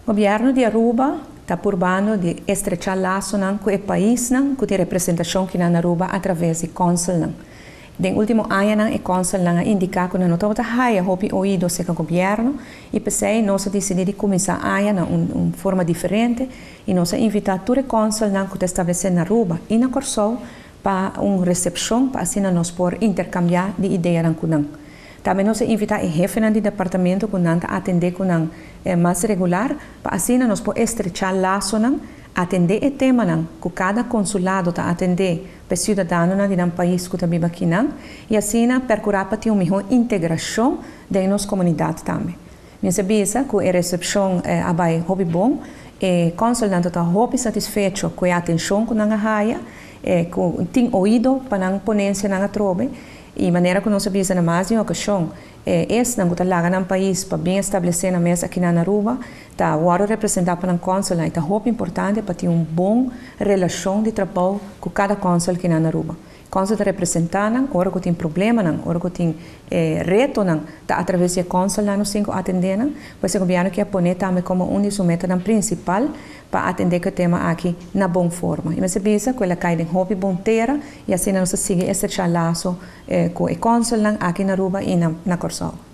Governo de Aruba está purbando de estrechar laço com o país com a representação que na Aruba através de cônsul. No último ano, o cônsul indica que não está haia hopi ouído se o governo e pensei nós decidimos começar a uma forma diferente e nós invitar todo o cônsul que está estabelecido na Aruba e na Corsol para uma recepção para assim nós por intercambiar de ideias com nós. Também nós invitar o chefe do departamento que nós atender com nós mais regular para assim nós por estrechar laço atender o tema que cada consulado está atender para cidadãos de um país que está vivo aqui e assim procurar para ter uma melhor integração da nossa comunidade também. Eu sabia que a recepção é muito bom, o consulado está muito satisfeito com a atenção que nós haia, tem ouído para a ponência na trobe e maneira que nós sabemos na mais de uma ocasião esse não está lá no país para bem estabelecer na mesa aqui na Aruba está agora representado para um cônsul está muito importante para ter uma boa relação de trabalho com cada cônsul aqui na Aruba. Cônsul está representando, hora que tem problema, hora que tem reto, está através do cônsul nos 5 atendendo, pois o governo quer pôr também como um dos métodos principal para atender o tema aqui na boa forma. E nós sabemos que ela cai em hobby bom terra e assim nós seguimos esse laço com o cônsul aqui na Aruba e na Corsol.